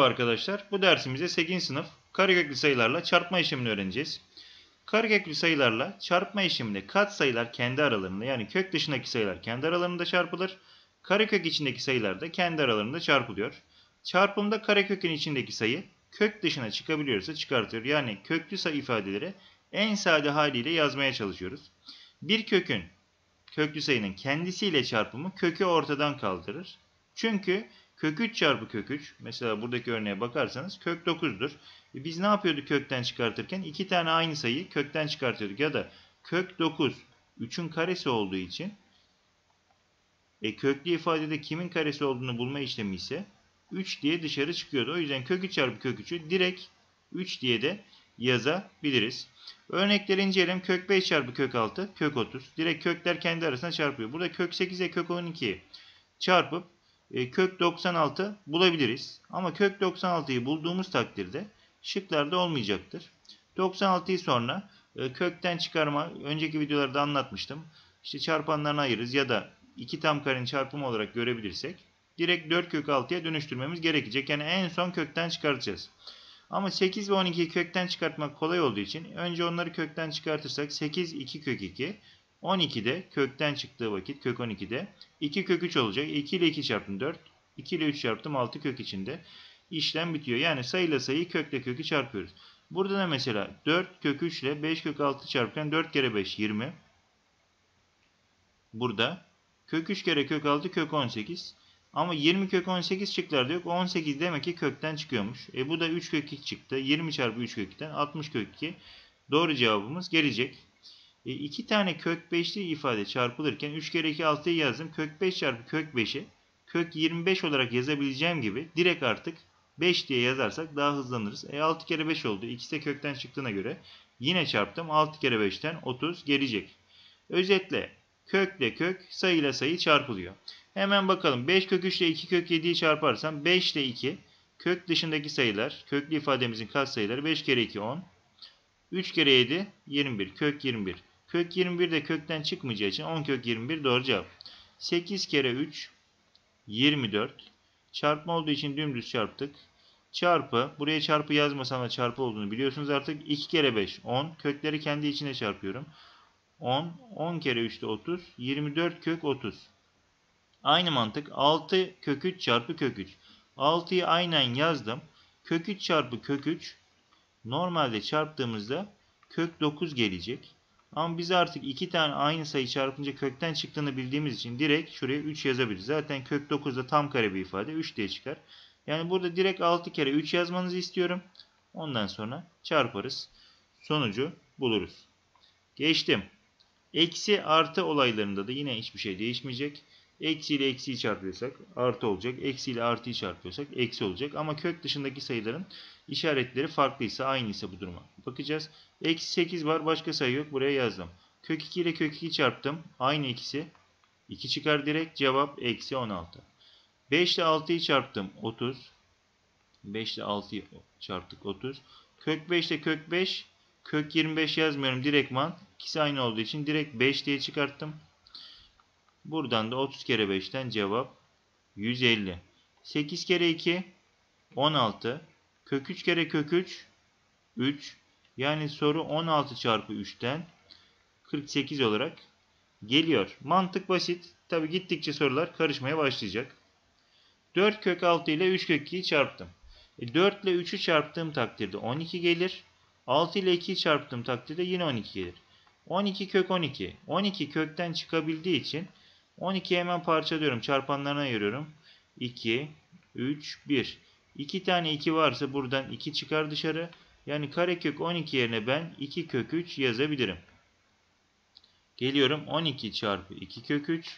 Merhaba arkadaşlar. Bu dersimizde 8. sınıf kareköklü sayılarla çarpma işlemini öğreneceğiz. Kareköklü sayılarla çarpma işleminde katsayılar kendi aralarında, yani kök dışındaki sayılar kendi aralarında çarpılır. Karekök içindeki sayılar da kendi aralarında çarpılıyor. Çarpımda karekökün içindeki sayı kök dışına çıkabiliyorsa çıkartıyor. Yani köklü sayı ifadeleri en sade haliyle yazmaya çalışıyoruz. Bir köklü sayının kendisiyle çarpımı kökü ortadan kaldırır. Çünkü kök 3 çarpı kök 3, mesela buradaki örneğe bakarsanız kök 9'dur. Biz ne yapıyorduk kökten çıkartırken? İki tane aynı sayıyı kökten çıkartıyorduk. Ya da kök 9 3'ün karesi olduğu için köklü ifadede kimin karesi olduğunu bulma işlemi ise 3 diye dışarı çıkıyordu. O yüzden kök 3 çarpı kök 3'ü direkt 3 diye de yazabiliriz. Örnekleri inceleyelim. Kök 5 çarpı kök 6 kök 30. Direkt kökler kendi arasında çarpıyor. Burada kök 8 ile kök 12 çarpıp kök 96 bulabiliriz. Ama kök 96'yı bulduğumuz takdirde şıklarda olmayacaktır. 96'yı sonra kökten çıkarma, önceki videolarda anlatmıştım. İşte çarpanlarına ayırırız ya da 2 tam karenin çarpımı olarak görebilirsek direkt 4 kök 6'ya dönüştürmemiz gerekecek. Yani en son kökten çıkartacağız. Ama 8 ve 12'yi kökten çıkartmak kolay olduğu için önce onları kökten çıkartırsak 8 2 kök 2, 12 de kökten çıktığı vakit kök 12'de 2 kök 3 olacak. 2 ile 2 çarptım 4, 2 ile 3 çarptım 6 kök içinde işlem bitiyor. Yani sayıyla sayıyı kökle kökü çarpıyoruz. Burada da mesela 4 kök 3 ile 5 kök 6 çarpırken 4 kere 5 20. Burada kök 3 kere kök 6 kök 18. Ama 20 kök 18 şıklarda yok. 18 demek ki kökten çıkıyormuş. Bu da 3 kök 2 çıktı. 20 çarpı 3 kök 2'den 60 kök 2. Doğru cevabımız gelecek. 2 tane kök 5'li ifade çarpılırken 3 kere 2 6'yı yazdım. Kök 5 çarpı kök 5'i kök 25 olarak yazabileceğim gibi direkt artık 5 diye yazarsak daha hızlanırız. 6 kere 5 oldu. İkisi de kökten çıktığına göre yine çarptım. 6 kere 5'ten 30 gelecek. Özetle kökle kök, sayıyla sayı çarpılıyor. Hemen bakalım. 5 kök 3 ile 2 kök 7'yi çarparsam 5 ile 2 kök dışındaki sayılar, köklü ifademizin katsayıları 5 kere 2 10. 3 kere 7 21. Kök 21. Kök 21 de kökten çıkmayacağı için 10 kök 21 doğru cevap. 8 kere 3 24. Çarpma olduğu için dümdüz çarptık. Çarpı. Buraya çarpı yazmasam da çarpı olduğunu biliyorsunuz artık. 2 kere 5 10. Kökleri kendi içine çarpıyorum. 10. 10 kere 3 de 30. 24 kök 30. Aynı mantık 6 kök 3 çarpı kök 3. 6'yı aynen yazdım. Kök 3 çarpı kök 3 normalde çarptığımızda kök 9 gelecek. Ama biz artık iki tane aynı sayı çarpınca kökten çıktığını bildiğimiz için direkt şuraya 3 yazabiliriz. Zaten kök 9 da tam kare bir ifade. 3 diye çıkar. Yani burada direkt 6 kere 3 yazmanızı istiyorum. Ondan sonra çarparız. Sonucu buluruz. Geçtim. Eksi artı olaylarında da yine hiçbir şey değişmeyecek. Eksi ile eksiyi çarpıyorsak artı olacak. Eksi ile artıyı çarpıyorsak eksi olacak. Ama kök dışındaki sayıların işaretleri farklıysa aynıysa bu duruma bakacağız. Eksi 8 var. Başka sayı yok. Buraya yazdım. Kök 2 ile kök 2 çarptım. Aynı ikisi. 2 çıkar direkt. Cevap eksi 16. 5 ile 6'yı çarptım. 30. 5 ile 6'yı çarptık. 30. Kök 5 ile kök 5. Kök 25 yazmıyorum direktman. İkisi aynı olduğu için direkt 5 diye çıkarttım. Buradan da 30 kere 5'ten cevap 150. 8 kere 2 16. Kök 3 kere kök 3 3. Yani soru 16 çarpı 3'ten 48 olarak geliyor. Mantık basit. Tabi gittikçe sorular karışmaya başlayacak. 4 kök 6 ile 3 kök 2'yi çarptım. 4 ile 3'ü çarptığım takdirde 12 gelir. 6 ile 2'yi çarptığım takdirde yine 12 gelir. 12 kök 12. 12 kökten çıkabildiği için 12'yi hemen parçalıyorum. Çarpanlarına ayırıyorum. 2, 3, 1. 2 tane 2 varsa buradan 2 çıkar dışarı. Yani karekök 12 yerine ben 2 kök 3 yazabilirim. Geliyorum 12 çarpı 2 kök 3.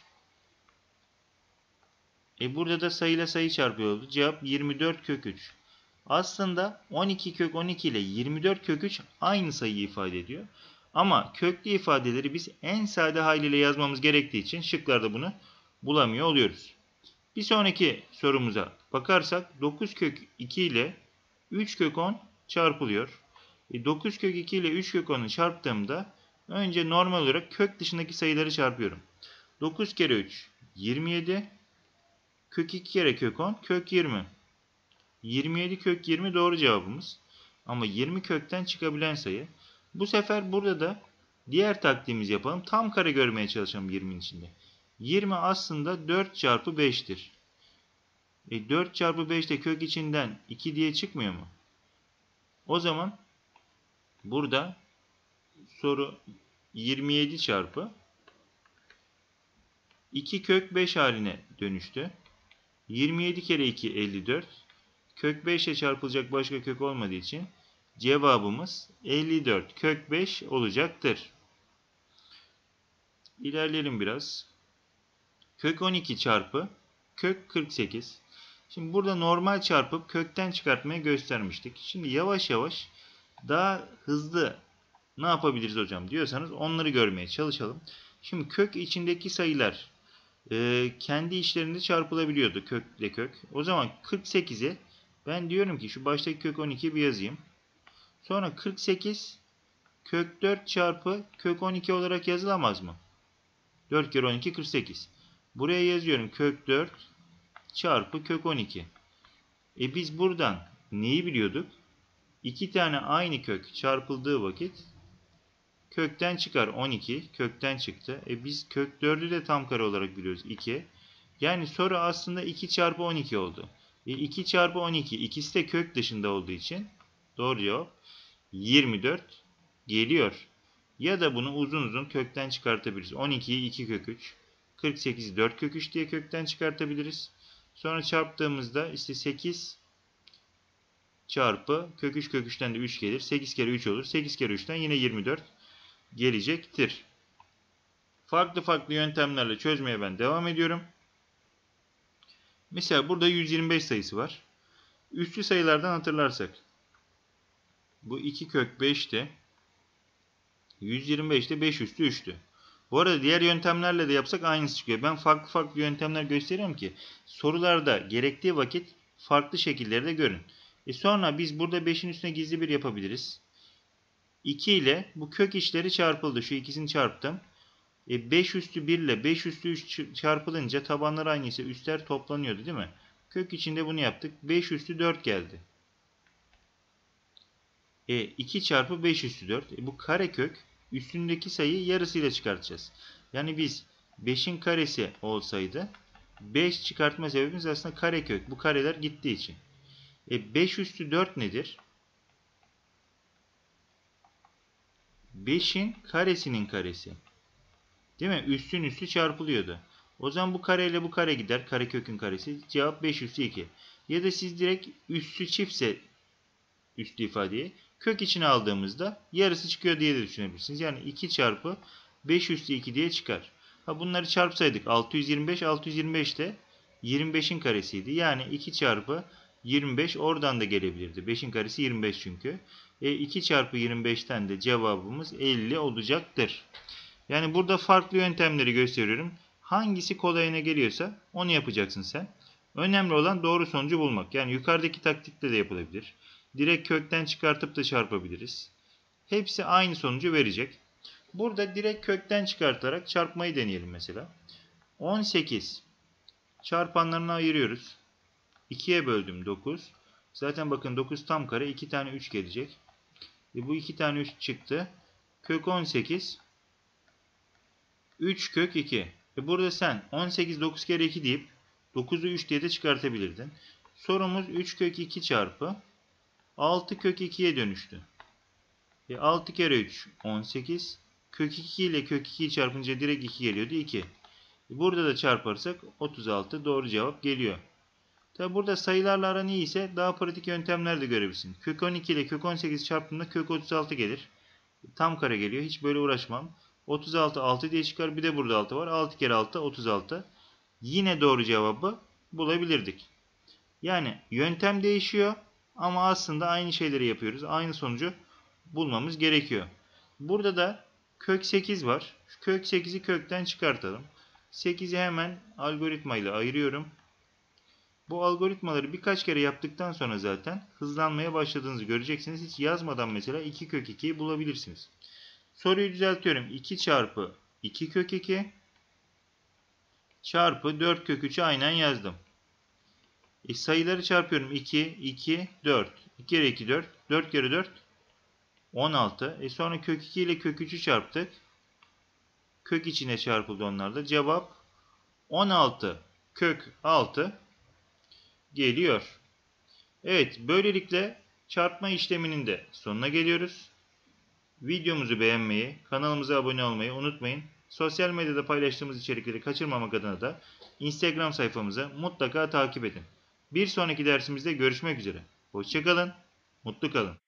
Burada da sayıyla sayı çarpıyor oldu. Cevap 24 kök 3. Aslında 12 kök 12 ile 24 kök 3 aynı sayıyı ifade ediyor. Ama köklü ifadeleri biz en sade haliyle yazmamız gerektiği için şıklarda bunu bulamıyor oluyoruz. Bir sonraki sorumuza bakarsak 9 kök 2 ile 3 kök 10 çarpılıyor. 9 kök 2 ile 3 kök 10'u çarptığımda önce normal olarak kök dışındaki sayıları çarpıyorum. 9 kere 3 27. Kök 2 kere kök 10 kök 20. 27 kök 20 doğru cevabımız. Ama 20 kökten çıkabilen sayı. Bu sefer burada da diğer taktiğimizi yapalım. Tam kare görmeye çalışalım 20'nin içinde. 20 aslında 4 çarpı 5'tir. 4 çarpı 5 de kök içinden 2 diye çıkmıyor mu? O zaman burada soru 27 çarpı 2 kök 5 haline dönüştü. 27 kere 2 54. Kök 5 ile çarpılacak başka kök olmadığı için cevabımız 54 kök 5 olacaktır. İlerleyelim biraz. Kök 12 çarpı kök 48. Şimdi burada normal çarpıp kökten çıkartmayı göstermiştik. Şimdi yavaş yavaş daha hızlı ne yapabiliriz hocam diyorsanız onları görmeye çalışalım. Şimdi kök içindeki sayılar kendi içlerinde çarpılabiliyordu kökle kök. O zaman 48'e ben diyorum ki şu baştaki kök 12 bir yazayım. Sonra 48 kök 4 çarpı kök 12 olarak yazılamaz mı? 4 kere 12 48. Buraya yazıyorum kök 4 çarpı kök 12. Biz buradan neyi biliyorduk? 2 tane aynı kök çarpıldığı vakit kökten çıkar 12. Kökten çıktı. Biz kök 4'ü de tam kare olarak biliyoruz 2. Yani soru aslında 2 çarpı 12 oldu. 2 çarpı 12 ikisi de kök dışında olduğu için doğru cevap 24 geliyor. Ya da bunu uzun uzun kökten çıkartabiliriz. 12'yi 2 kök 3. 48'i 4 kök 3 diye kökten çıkartabiliriz. Sonra çarptığımızda işte 8 çarpı kök 3 kök 3'ten de 3 gelir. 8 kere 3 olur. 8 kere 3'ten yine 24 gelecektir. Farklı farklı yöntemlerle çözmeye ben devam ediyorum. Mesela burada 125 sayısı var. Üslü sayılardan hatırlarsak. Bu 2 kök 5'ti. 125'te 5 üstü 3'tü. Bu arada diğer yöntemlerle de yapsak aynısı çıkıyor. Ben farklı farklı yöntemler gösteriyorum ki sorularda gerektiği vakit farklı şekilleri de görün. Sonra biz burada 5'in üstüne gizli bir yapabiliriz. 2 ile bu kök içleri çarpıldı. Şu ikisini çarptım. 5 üstü 1 ile 5 üstü 3 çarpılınca tabanlar aynı ise üstler toplanıyordu değil mi? Kök içinde bunu yaptık. 5 üstü 4 geldi. 2 çarpı 5 üstü 4. Bu karekök üstündeki sayıyı yarısıyla çıkartacağız. Yani biz 5'in karesi olsaydı 5 çıkartma sebebimiz aslında karekök. Bu kareler gittiği için. 5 üstü 4 nedir? 5'in karesinin karesi. Değil mi? Üstün üstü çarpılıyordu. O zaman bu kareyle bu kare gider. Karekökün karesi. Cevap 5 üstü 2. Ya da siz direkt üstü çiftse üstü ifadeyi kök içine aldığımızda yarısı çıkıyor diye de düşünebilirsiniz. Yani 2 çarpı 5 üstü 2 diye çıkar. Bunları çarpsaydık 625, 625 de 25'in karesiydi. Yani 2 çarpı 25 oradan da gelebilirdi. 5'in karesi 25 çünkü. 2 çarpı 25'ten de cevabımız 50 olacaktır. Yani burada farklı yöntemleri gösteriyorum. Hangisi kolayına geliyorsa onu yapacaksın sen. Önemli olan doğru sonucu bulmak. Yani yukarıdaki taktikle de yapılabilir. Direkt kökten çıkartıp da çarpabiliriz. Hepsi aynı sonucu verecek. Burada direkt kökten çıkartarak çarpmayı deneyelim mesela. 18 çarpanlarına ayırıyoruz. 2'ye böldüm 9. Zaten bakın 9 tam kare 2 tane 3 gelecek. Bu 2 tane 3 çıktı. Kök 18 3 kök 2. Burada sen 18 9 kere 2 deyip 9'u 3 diye de çıkartabilirdin. Sorumuz 3 kök 2 çarpı 6 kök 2'ye dönüştü. 6 kere 3 18. Kök 2 ile kök 2'yi çarpınca direkt 2 geliyordu 2. Burada da çarparsak 36 doğru cevap geliyor. Tabi burada sayılarla aran iyi ise daha pratik yöntemler de görebilirsin. Kök 12 ile kök 18 çarptığında kök 36 gelir. Tam kare geliyor. Hiç böyle uğraşmam. 36 6 diye çıkar. Bir de burada 6 var. 6 kere 6 36. Yine doğru cevabı bulabilirdik. Yani yöntem değişiyor ama aslında aynı şeyleri yapıyoruz. Aynı sonucu bulmamız gerekiyor. Burada da kök 8 var. Kök 8'i kökten çıkartalım. 8'i hemen algoritma ile ayırıyorum. Bu algoritmaları birkaç kere yaptıktan sonra zaten hızlanmaya başladığınızı göreceksiniz. Hiç yazmadan mesela 2 kök 2'yi bulabilirsiniz. Soruyu düzeltiyorum. 2 çarpı 2 kök 2 çarpı 4 kök 3'ü aynen yazdım. Sayıları çarpıyorum. 2, 2, 4. 2 kere 2, 4. 4 kere 4, 16. Sonra kök 2 ile kök 3'ü çarptık. Kök içine çarpıldı onlar da. Cevap 16 kök 6 geliyor. Evet, böylelikle çarpma işleminin de sonuna geliyoruz. Videomuzu beğenmeyi, kanalımıza abone olmayı unutmayın. Sosyal medyada paylaştığımız içerikleri kaçırmamak adına da Instagram sayfamızı mutlaka takip edin. Bir sonraki dersimizde görüşmek üzere. Hoşça kalın, mutlu kalın.